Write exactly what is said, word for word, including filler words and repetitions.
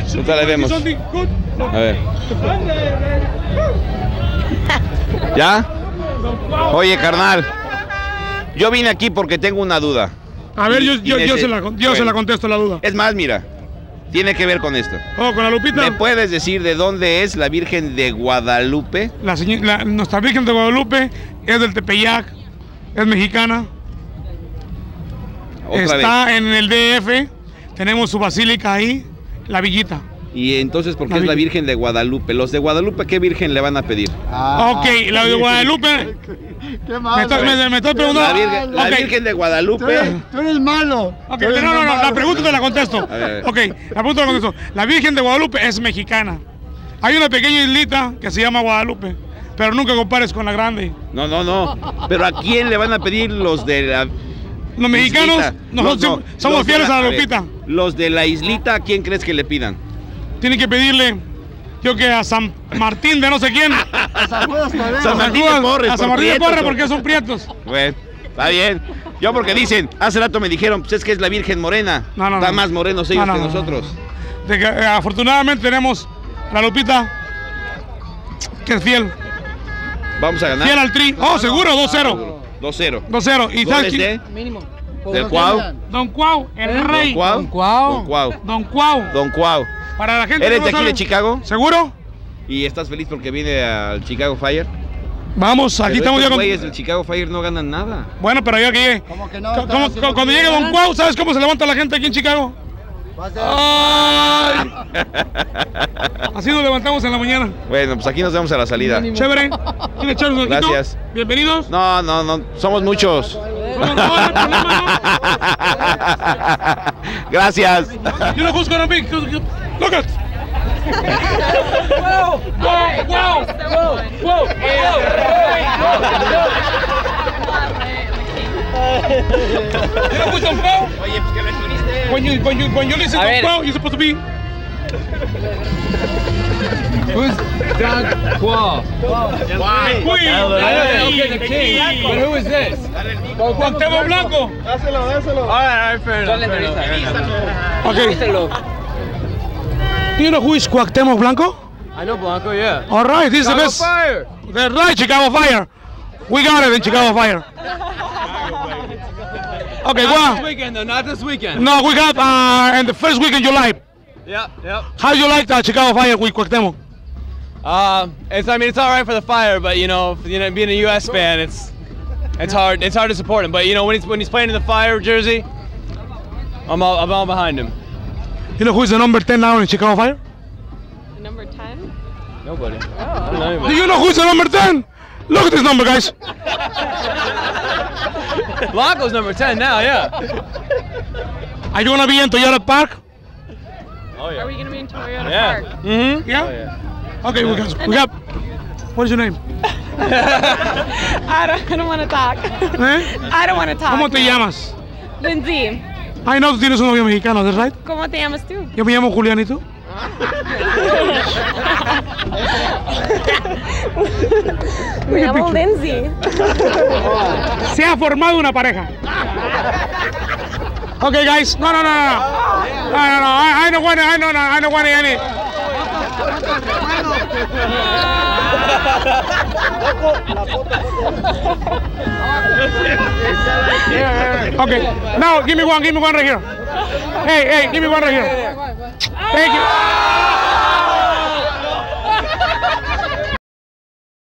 Ahorita la vemos. A ver. ¿Ya? Oye, carnal. Yo vine aquí porque tengo una duda. A ver, y, yo, y yo, yo, se, la, yo bueno, se la contesto la duda. Es más, mira, tiene que ver con esto. Oh, con la Lupita. ¿Me puedes decir de dónde es la Virgen de Guadalupe? La, la, nuestra Virgen de Guadalupe es del Tepeyac, es mexicana. Otra Está vez. en el D F, tenemos su basílica ahí, la Villita. Y entonces, ¿por qué La es la Virgen. Virgen de Guadalupe? Los de Guadalupe, ¿qué virgen le van a pedir? Ah, ok, la de Guadalupe. Qué malo. Me estoy, me, me estoy La preguntando. Virgen, la Okay. Virgen de Tú Guadalupe. eres, tú eres malo. Ok, Tú eres no, no, no, malo. la pregunta te la contesto. A ver, a ver. Ok, la pregunta te la contesto. La Virgen de Guadalupe es mexicana. Hay una pequeña islita que se llama Guadalupe, pero nunca compares con la grande. No, no, no. Pero ¿a quién le van a pedir los de la Los mexicanos, islita? nosotros Los- no, somos los de fieles a la ver, Lupita. Los de la islita, ¿a quién crees que le pidan? Tienen que pedirle, yo que a San Martín de no sé quién. A San Judas Tadeo. San Martín de Judas, Porres, a San por Martín de prietos, Porres o- porque son prietos. Bueno, está bien. Yo porque dicen, hace rato me dijeron, pues es que es la Virgen Morena. No, no, Están no. más morenos ellos No, no, que no, nosotros. De que, eh, afortunadamente tenemos la Lupita, que es fiel. Vamos a ganar. Fiel al tri. Oh, seguro, dos cero. dos cero. dos cero. ¿Y sabes ¿Goles quién? de? Mínimo. ¿Del Cuau? Don Cuau, el rey. ¿Don Cuau? Don Cuau. Don Cuau. Don Cuau. Don Cuau. Para la gente ¿Eres que no de aquí sabe- de Chicago? ¿Seguro? ¿Y estás feliz porque viene al Chicago Fire? Vamos, aquí Pero estamos ya estos con... güeyes del Chicago Fire no ganan nada. Bueno, pero yo que llegue. ¿Cómo que no? Co- Están como- haciendo cuando que llegue Don ganan. Cuau, ¿sabes cómo se levanta la gente aquí en Chicago? Va a ser- ¡Ay! Así nos levantamos en la mañana. Bueno, pues aquí nos vemos a la salida. Chévere. ¿Quiere echar un ojito? Gracias. Bienvenidos. No, no, no, somos muchos. No, no, no hay problema, Gracias. You know who's gonna be? Look at. Wow! Wow! Wow! Wow! You know who's Don Cuau? Oye, pues que le viniste. When you when you when you listen A to ver. Cuau, you're supposed to be. Who's Don Cuau? Queen. Okay, the king. But who is this? Cuauhtémoc Blanco. Dáselo, dáselo. All right, all right, fair enough. Fair enough. Okay. Do you know who is Cuauhtémoc Blanco? I know Blanco, yeah. All right, this is the Chicago best. Fire. That's right, Chicago Fire. We got it in Chicago Fire. Okay, Not well, this weekend, though. Not this weekend. no, we got uh, in the first week in July. Yep, yep. How you like the Chicago Fire with Cuauhtémoc? Uh, it's. I mean, it's all right for the Fire, but you know, you know, being a U S fan, it's it's hard. It's hard to support him. But you know, when he's when he's playing in the Fire jersey, I'm all I'm all behind him. You know who is the number ten now in Chicago Fire? Number ten? Nobody. I don't know Do anybody. you know who's the number ten? Look at this number, guys. Blanco's number ten now, yeah. Are you gonna be in Toyota Park? Oh yeah. Are we going to be in Toyota Yeah. Park? Mm-hmm. Yeah. Oh, yeah. Okay, we got. We got. What is your name? I don't, I don't want to talk. ¿Eh? I don't want to talk. ¿Cómo te no. llamas? Lindsay. Ay, no, tú tienes un novio mexicano, ¿es right? ¿Cómo te llamas tú? Yo me llamo Julián, ¿y tú? Me llamo Lindsay. Se ha formado una pareja. Okay, guys. No, no, no, no. No, no, no. I, I don't want it. I don't, I don't want any. Okay. Now, give me one. Give me one right here. Hey, hey, give me one right here. Thank